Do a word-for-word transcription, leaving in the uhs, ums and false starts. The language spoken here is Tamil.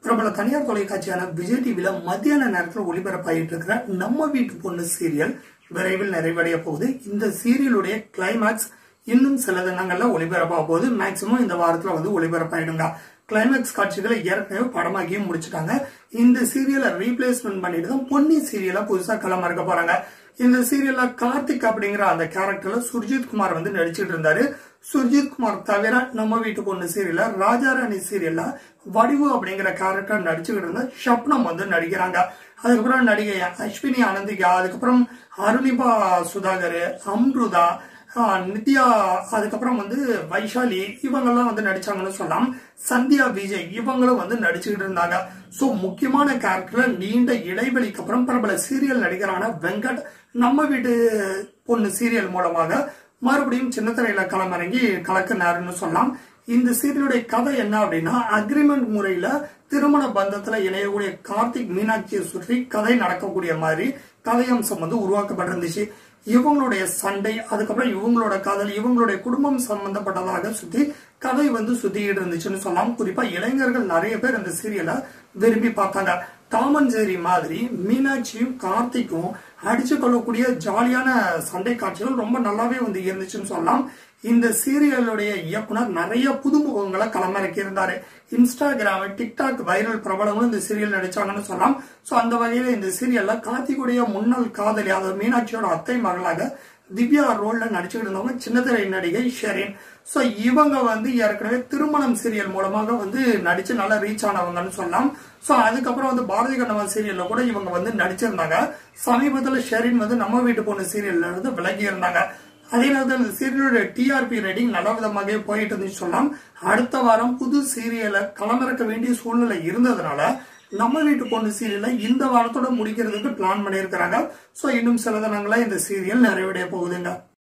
பிரபல தனியார் தொலைக்காட்சியான விஜய் டிவில மத்தியான நேரத்தில் ஒளிபரப்பாயிட்டு இருக்கிற நம்ம வீட்டு பொண்ணு சீரியல் விரைவில் நிறைவடைய போகுது. இந்த சீரியலுடைய கிளைமேக்ஸ் இன்னும் சில தினங்கள்ல ஒளிபரப்பா போகுது. மேக்சிமம் இந்த வாரத்துல வந்து ஒளிபரப்பாயிடுங்க. கிளைமேக்ஸ் காட்சிகளை ஏற்கனவே படமாக்கியும் முடிச்சுட்டாங்க. இந்த சீரியலை ரீப்ளேஸ்மெண்ட் பண்ணிட்டு தான் பொன்னி சீரியலா புதுசா களமிறக்க போறாங்க. இந்த சீரியல்ல கார்த்திக் அப்படிங்கிற அந்த கேரக்டர்ல சுர்ஜித் குமார் வந்து நடிச்சிட்டு இருந்தாரு. சுர்ஜித் குமார் தவிர நம்ம வீட்டு பொண்ணு சீரியல்ல ராஜாராணி சீரியல்ல வடிவு அப்படிங்கிற கேரக்டர் நடிச்சுக்கிட்டு இருந்த ஷப்னம் வந்து நடிக்கிறாங்க. அதுக்கப்புறம் நடிகை அஸ்வினி அனந்திகா, அதுக்கப்புறம் அருணிபா சுதாகர், அம்ருதா, நித்யா, அதுக்கப்புறம் வந்து வைஷாலி இவங்கெல்லாம் வந்து நடிச்சாங்கன்னு சொல்லலாம். சந்தியா விஜய் இவங்களும் வந்து நடிச்சுக்கிட்டு இருந்தாங்க. சோ முக்கியமான கேரக்டர் நீண்ட இடைவெளிக்கு அப்புறம் பிரபல சீரியல் நடிகரான வெங்கட் நம்ம வீட்டு பொண்ணு சீரியல் மூலமாக மறுபடியும் சின்னத்திரையில களமிறங்கி கலக்கினாருன்னு சொல்லலாம். இந்த சீரியலுடைய கதை என்ன அப்படின்னா, அக்ரிமெண்ட் முறையில திருமண பந்தத்துல இணையக்கூடிய கார்த்திக் மீனாட்சியை சுற்றி கதை நடக்கக்கூடிய மாதிரி கதையம்சம் வந்து உருவாக்கப்பட்டிருந்துச்சு. இவங்களுடைய சண்டை, அதுக்கப்புறம் இவங்களோட காதல், இவங்களுடைய குடும்பம் சம்பந்தப்பட்டதாக சுத்தி கதை வந்து சுத்திக்கிட்டு இருந்துச்சுன்னு சொல்லலாம். குறிப்பா இளைஞர்கள் நிறைய பேர் இந்த சீரியலை விரும்பி பார்த்தாங்க. டாம் அண்ட் ஜெர்ரி மாதிரி மீனாட்சியும் கார்த்திக்கும் அடிச்சு கொள்ளக்கூடிய ஜாலியான சண்டை காட்சிகள் ரொம்ப நல்லாவே வந்து இருந்துச்சுன்னு சொல்லலாம். இந்த சீரியலுடைய இயக்குனர் நிறைய புதுமுகங்களை களமிறக்கி இருந்தாரு. இன்ஸ்டாகிராம், டிக்டாக் வைரல் பிரபலங்களும் இந்த சீரியல் நடிச்சாங்கன்னு சொல்லலாம். சோ அந்த வகையில இந்த சீரியல்ல கார்த்திகுடைய முன்னாள் காதலி, அதாவது மீனாட்சியோட அத்தை மகளாக திவ்யா ரோல்ல நடிச்சுக்கிட்டு இருந்தவங்க சின்னத்திரை நடிகை ஷெரின். சோ இவங்க வந்து ஏற்கனவே திருமணம் சீரியல் மூலமாக வந்து நடிச்சு நல்லா ரீச் ஆனவங்கன்னு சொல்லலாம். சோ அதுக்கப்புறம் வந்து பாரதி கண்ணம்மா சீரியல்ல கூட இவங்க வந்து நடிச்சிருந்தாங்க. சமீபத்துல ஷெரின் வந்து நம்ம வீட்டு பொண்ணு சீரியல்ல இருந்து விலகி இருந்தாங்க. அதே நேரத்தில் இந்த சீரியலோட டிஆர்பி ரேட்டிங் நல்ல விதமாகவே போயிட்டு இருந்துச்சு சொல்லலாம். அடுத்த வாரம் புது சீரியலை களமிறக்க வேண்டிய சூழ்நிலை இருந்ததுனால நம்ம வீட்டு பொண்ணு சீரியலை இந்த வாரத்தோட முடிக்கிறதுக்கு பிளான் பண்ணியிருக்கிறாங்க. சோ இன்னும் சில தினங்களா இந்த சீரியல் நிறைவடைய போகுதுங்க.